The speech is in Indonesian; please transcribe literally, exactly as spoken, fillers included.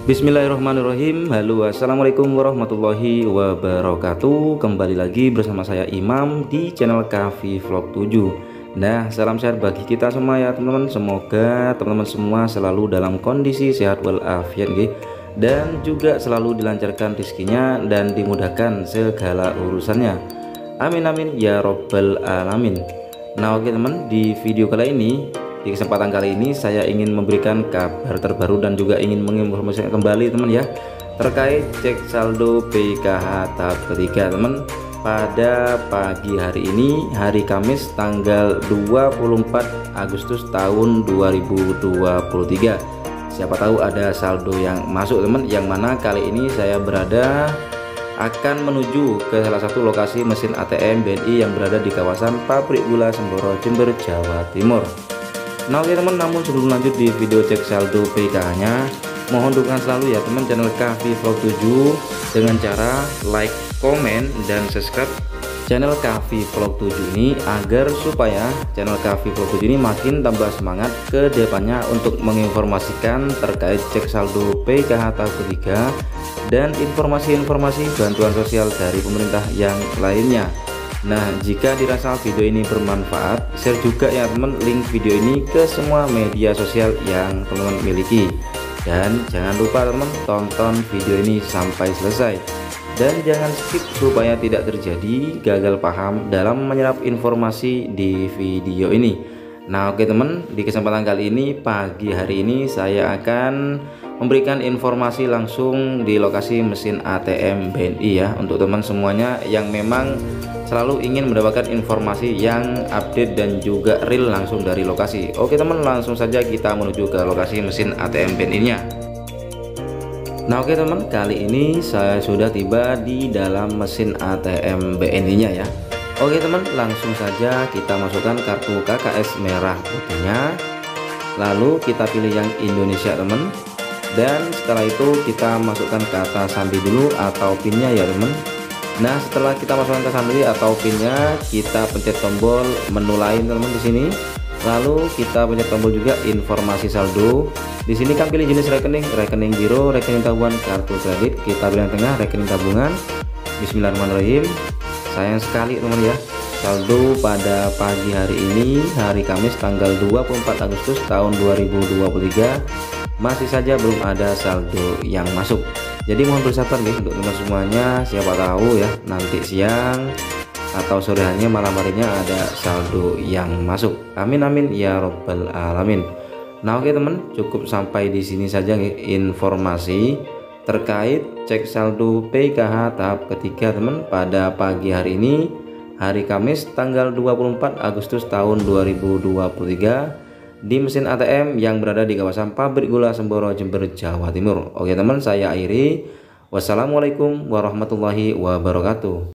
Bismillahirrahmanirrahim. Halo, assalamualaikum warahmatullahi wabarakatuh. Kembali lagi bersama saya Imam di channel Kavi Vlog tujuh. Nah, salam sehat bagi kita semua ya teman-teman. Semoga teman-teman semua selalu dalam kondisi sehat walafiat nggih, dan juga selalu dilancarkan rezekinya dan dimudahkan segala urusannya. Amin amin ya robbal alamin. Nah, oke teman, di video kali ini, di kesempatan kali ini saya ingin memberikan kabar terbaru dan juga ingin menginformasikan kembali teman ya, terkait cek saldo P K H tahap ketiga teman, pada pagi hari ini, hari Kamis tanggal dua puluh empat Agustus tahun dua ribu dua puluh tiga. Siapa tahu ada saldo yang masuk teman, yang mana kali ini saya berada akan menuju ke salah satu lokasi mesin A T M B N I yang berada di kawasan Pabrik Gula Semboro, Jember, Jawa Timur. Nah oke teman, namun sebelum lanjut di video cek saldo P K H nya, mohon dukungan selalu ya teman channel Kavi Vlog tujuh dengan cara like, komen, dan subscribe channel Kavi Vlog tujuh ini, agar supaya channel Kavi Vlog tujuh ini makin tambah semangat ke depannya untuk menginformasikan terkait cek saldo P K H tahap ketiga dan informasi-informasi bantuan sosial dari pemerintah yang lainnya. Nah, jika dirasa video ini bermanfaat, share juga ya teman link video ini ke semua media sosial yang teman-teman miliki. Dan jangan lupa teman tonton video ini sampai selesai, dan jangan skip supaya tidak terjadi gagal paham dalam menyerap informasi di video ini. Nah oke teman, di kesempatan kali ini, pagi hari ini saya akan memberikan informasi langsung di lokasi mesin A T M B N I ya, untuk teman semuanya yang memang selalu ingin mendapatkan informasi yang update dan juga real langsung dari lokasi. Oke teman, langsung saja kita menuju ke lokasi mesin A T M B N I nya. Nah oke teman, kali ini saya sudah tiba di dalam mesin A T M B N I nya ya. Oke teman, langsung saja kita masukkan kartu K K S merah putihnya, lalu kita pilih yang Indonesia teman, dan setelah itu kita masukkan kata sandi dulu atau pinnya ya teman. Nah setelah kita masukkan kata sandi atau pinnya, kita pencet tombol menu lain teman di sini, lalu kita pencet tombol juga informasi saldo. Di sini kan pilih jenis rekening, rekening giro, rekening tabungan, kartu kredit. Kita pilih yang tengah, rekening tabungan. Bismillahirrahmanirrahim. Sayang sekali teman ya, saldo pada pagi hari ini, hari Kamis tanggal dua puluh empat Agustus tahun dua ribu dua puluh tiga, masih saja belum ada saldo yang masuk. Jadi mohon bersabar nih untuk teman semuanya, siapa tahu ya nanti siang atau sore harinya, malam harinya ada saldo yang masuk. Amin amin ya robbal alamin. Nah oke teman, cukup sampai di sini saja nih informasi terkait cek saldo P K H tahap ketiga teman, pada pagi hari ini, hari Kamis tanggal dua puluh empat Agustus tahun dua ribu dua puluh tiga, di mesin A T M yang berada di kawasan Pabrik Gula Semboro, Jember, Jawa Timur. Oke teman, saya akhiri. Wassalamualaikum warahmatullahi wabarakatuh.